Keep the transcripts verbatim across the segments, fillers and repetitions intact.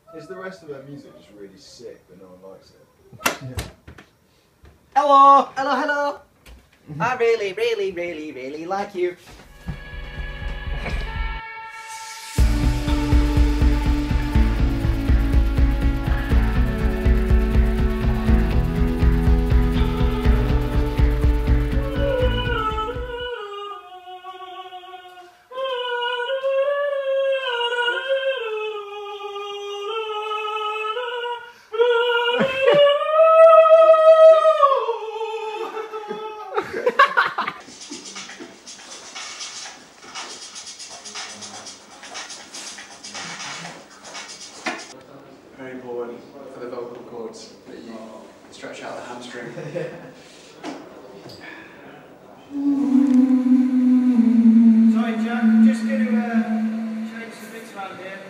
Is the rest of her music just really sick, but no one likes it? Yeah. Hello, hello, hello. I really, really, really, really like you. Very important for the vocal cords that you stretch out the hamstring. Sorry, Jack, I'm just going to uh, change some bits around here.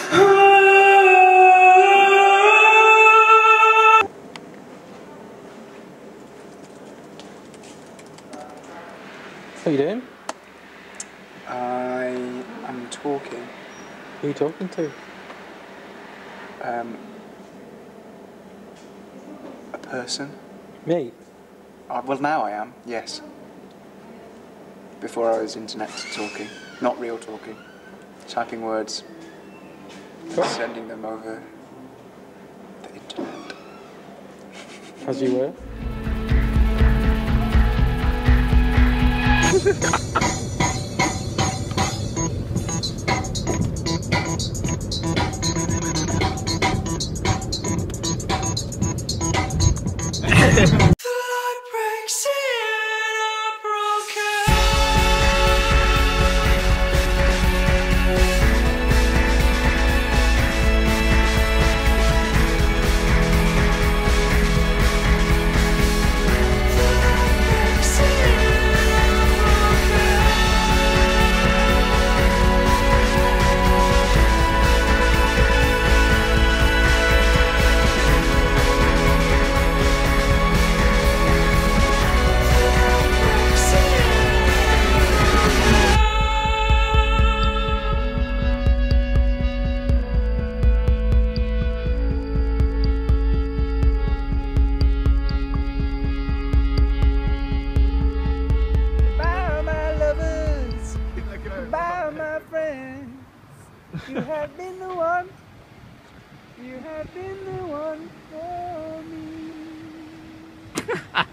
What are you doing? I am talking. Who are you talking to? Um, a person. Me? Uh, well, now I am, yes. Before I was internet talking, not real talking. Typing words, Cool. sending them over the internet. As you were? You have been the one. You have been the one for me.